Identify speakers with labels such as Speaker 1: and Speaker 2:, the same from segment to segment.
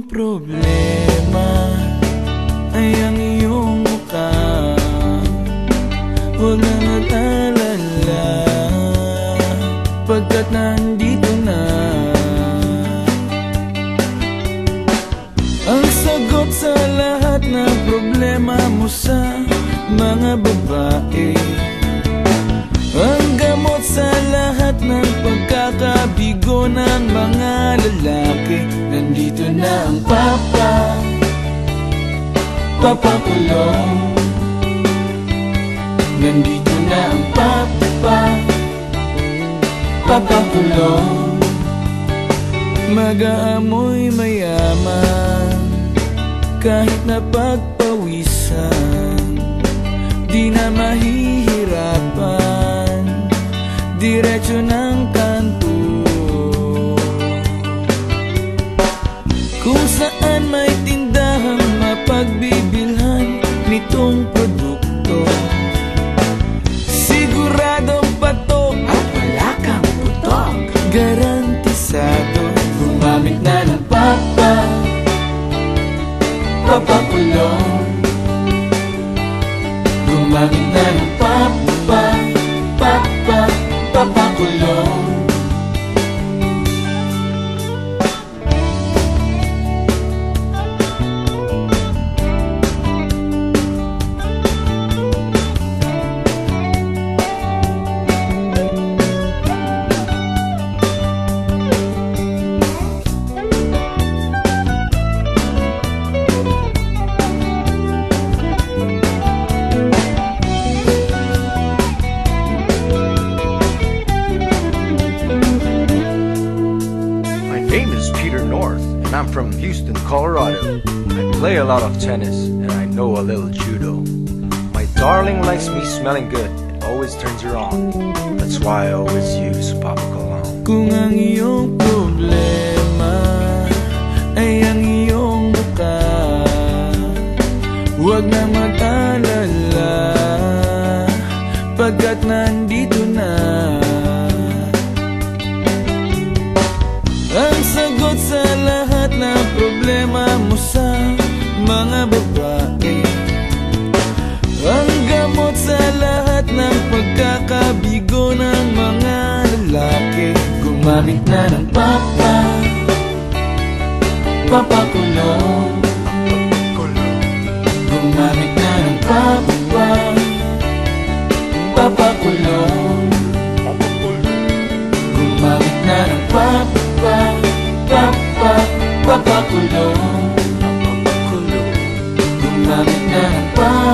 Speaker 1: problema ay ang iyong mukha. Huwag na mag-alala, pagkat nandito na ang sagot sa lahat ng problema mo sa mga babae, ang gamot sa lahat ng pagkakabigo ng mga lalaki. Nandito na ang papakulong. Nandito na ang papakulong. Mag-aamoy mayaman kahit na pagpawisan, di na mahihirapan, diretso ng kanto. Kung saan may tindahang mapagbibilhan nitong produkto, siguradong patok at wala kang putok. Garantisado, gumamit na ng papakulong. Gumamit na ng papakulong.
Speaker 2: I'm from Houston, Colorado. I play a lot of tennis and I know a little judo. My darling likes me smelling good and always turns her on. That's why I always use Papa Cologne.
Speaker 1: Kung ang iyong problema ay ang iyong mukha, huwag na mag-alala, pagkat nandito na ang sagot sa lahat ng problema mo sa mga babae, ang gamot sa lahat ng pagkakabigo ng mga lalaki. Gumamit na ng papakulong. Gumamit na ng papakulong. Gumamit na ng papakulong. Gumamit na ng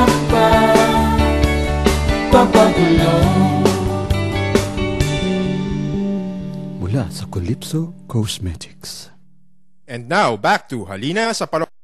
Speaker 1: papakulong.
Speaker 3: Mula sa Calypso Cosmetics.
Speaker 4: And now, back to Halina sa Palo.